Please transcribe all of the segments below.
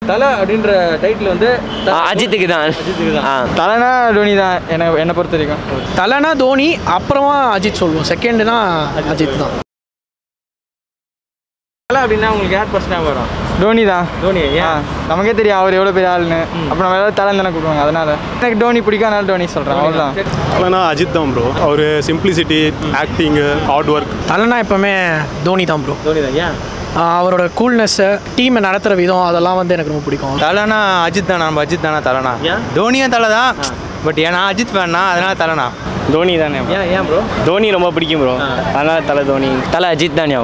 தலை அப்படின்ற டைட்டில் வந்து அஜித்துக்கு தான். தலைனா தோனி தான் என்னை பொறுத்த வரைக்கும். தலைனா தோனி, அப்புறமா அஜித் சொல்லுவோம். செகண்ட் தான் அஜித் தான். தலை அப்படின்னா உங்களுக்கு யார் பர்சனாக வரும்? தோனி தான். தோனி ஏன்? நமக்கே தெரியும் அவர் எவ்வளோ பெரிய ஆளுன்னு. அப்போ நம்ம ஏதாவது தலை தானே கூப்பிடுவாங்க. அதனால எனக்கு தோனி பிடிக்கும், அதனால தோனி சொல்கிறேன். அவ்வளோதான். தலைனா அஜித் தான் ப்ரோ. அவர் சிம்பிளிசிட்டி, ஆக்டிங்கு, ஹார்ட் ஒர்க். தலைனா எப்போவுமே தோனி தான் ப்ரோ. தோனி தான். ஏன்? அவரோட கூல்னஸ்ஸு, டீமை நடத்துகிற விதம், அதெல்லாம் வந்து எனக்கு ரொம்ப பிடிக்கும். தலைனா அஜித் தானே. நம்ம அஜித் தானே தலைனா. தோனியும் தலை தான். பட் ஏன்னா அஜித் ஃபேன்னா அதனால தலைனா. தோனி தானே. ஏன் ப்ரோ? தோனி ரொம்ப பிடிக்கும் ப்ரோ. அதனால தலை தோனி. தலை அஜித் தான்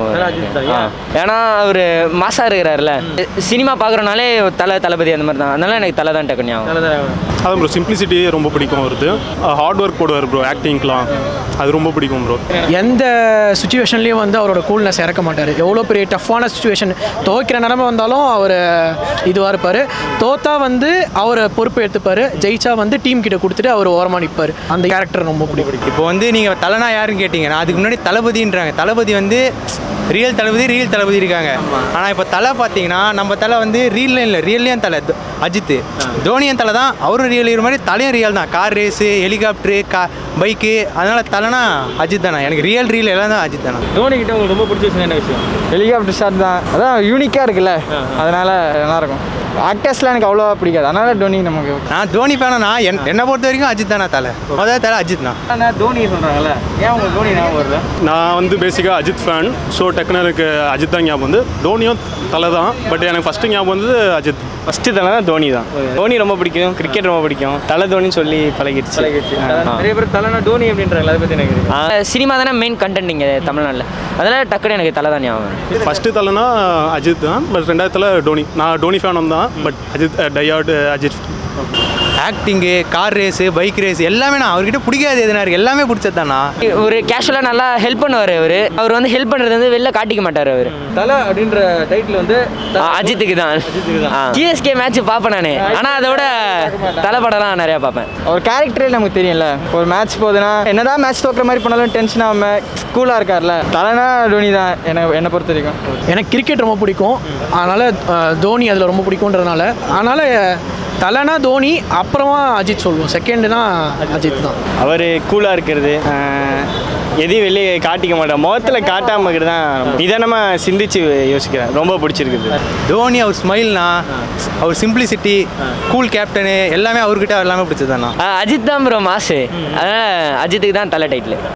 ஏன்னா அவர் மாசா இருக்கிறாருல. சினிமா பார்க்குறனாலே தளபதி அந்த மாதிரி தான். அதனால எனக்கு தலை தான் டக்குனு அதான் ப்ரோ, சிம்பிளிசிட்டி ரொம்ப பிடிக்கும் வருது. ஹார்ட் ஒர்க் போடுவார் ப்ரோ, ஆக்டிங்லாம் அது ரொம்ப பிடிக்கும் ப்ரோ. எந்த சுச்சுவேஷன்லேயும் வந்து அவரோட கூல்னஸ் இறக்க மாட்டார். எவ்வளோ பெரிய டஃப்பான சுச்சுவேஷன், துவைக்கிற நிலமை வந்தாலும் அவர் இதுவாக இருப்பார். தோத்தா வந்து அவர் பொறுப்பு எடுத்துப்பார். ஜெயிச்சா வந்து டீம் கிட்ட கொடுத்துட்டு அவர் ஓரமாக நிற்பார். அந்த கேரக்டர் ரொம்ப பிடிக்கும். இப்போ வந்து நீங்கள் தலைனா யாருன்னு கேட்டிங்கன்னா அதுக்கு முன்னாடி தளபதின்றாங்க. தளபதி வந்து ரியல் தளபதி இருக்காங்க. ஆனால் இப்போ தலை பார்த்தீங்கன்னா நம்ம தலை வந்து ரீல்லையும் இல்லை, ரியல்லையும் தலை அஜித். தோனியும் தலை தான். அவரும் ரியல் இருக்கிற மாதிரி தலையும் ரியல் தான். கார் ரேஸு, ஹெலிகாப்டரு, பைக்கு, அதனால் தலைனா அஜித் தானே. எனக்கு ரியல் எல்லாம் தான் அஜித் தானே. தோனி கிட்ட உங்களுக்கு ரொம்ப பிடிச்ச விஷயம் என்ன விஷயம்? ஹெலிகாப்டர் ஷாட் தான். அதான் யூனிக்காக இருக்குல்ல, அதனால நல்லாயிருக்கும். ஆக்டர்ஸ்லாம் எனக்கு அவ்வளோவா பிடிக்காது, அதனால தோனி நமக்கு. நான் தோனி ஃபேனா. என்னை பொறுத்த வரைக்கும் அஜித் தானே தலை. தலை அஜித் தான். ஆனால் தோனி சொல்கிறாங்கல்ல, ஏன் உங்களுக்கு தோனி ஞாபகம் வருது? நான் வந்து பேசிக்காக அஜித் ஃபேன். ஸோ டக்குன்னு எனக்கு அஜித் தான் ஞாபகம் வந்து. தோனியும் தலை தான். பட் எனக்கு ஃபஸ்ட்டு ஞாபகம் வந்து அஜித். ஃபஸ்ட்டு தலை தான் தோனி தான். தோனி ரொம்ப பிடிக்கும், கிரிக்கெட் ரொம்ப பிடிக்கும். தலை தோனின்னு சொல்லி பழகிடுச்சு. நிறைய பேர் தலைனா தோனி அப்படின்றாங்க. அதை பற்றி எனக்கு சினிமா தானே மெயின் கண்டென்ட் இங்கே தமிழ்நாட்டில். அதனால் டக்குனு எனக்கு தலை தான் ஞாபகம். ஃபஸ்ட்டு தலைனா அஜித் தான். பட் ரெண்டாவது தலை தோனி. நான் டோனி ஃபேனும் தான். But Ajith diehard Ajith. Acting, car race, bike race எல்லாமே நான் அவர்கிட்ட பிடிக்காது எதுனா இருக்குது, எல்லாமே பிடிச்சது தானா. ஒரு கேஷுவலாக நல்லா ஹெல்ப் பண்ணுவார். அவர் வந்து ஹெல்ப் பண்ணுறது வந்து வெளில காட்டிக்க மாட்டார். அவர் தலை அப்படின்ற டைட்டில் வந்து அஜித்துக்கு தான். சிஎஸ்கே மேட்ச் பார்ப்பேன் நான். ஆனால் அதோட தலை படம்லாம் நிறையா பார்ப்பேன். அவர் கேரக்டரே நமக்கு தெரியும்ல. ஒரு மேட்ச் போகுதுன்னா என்னதான் மேட்ச் தோக்குற மாதிரி பண்ணாலும் டென்ஷன் ஆகாமல் கூலாக இருக்கார்ல. தலைனா தோனி தான் என்னை பொறுத்த வரைக்கும். எனக்கு கிரிக்கெட் ரொம்ப பிடிக்கும், அதனால் தோனி அதில் ரொம்ப பிடிக்குன்றதுனால. அதனால் தலைனா தோனி, அப்புறமா அஜித் சொல்லுவோம். செகண்ட் தான் அஜித் தான். அவர் கூலாக இருக்கிறது, எதையும் வெளியே காட்டிக்க மாட்டேன். முகத்தில் காட்டாமல் இருக்கிறது தான் நிதானமாக சிந்திச்சு யோசிக்கிறேன். ரொம்ப பிடிச்சிருக்குது தோனி. அவர் ஸ்மைல்னா, அவர் சிம்பிளிசிட்டி, கூல் கேப்டனு எல்லாமே அவர்கிட்ட எல்லாமே பிடிச்சது தானா. அஜித் தான் ப்ரோ மாசு. அதனால் அஜித்துக்கு தான் தலை டைட்டில்.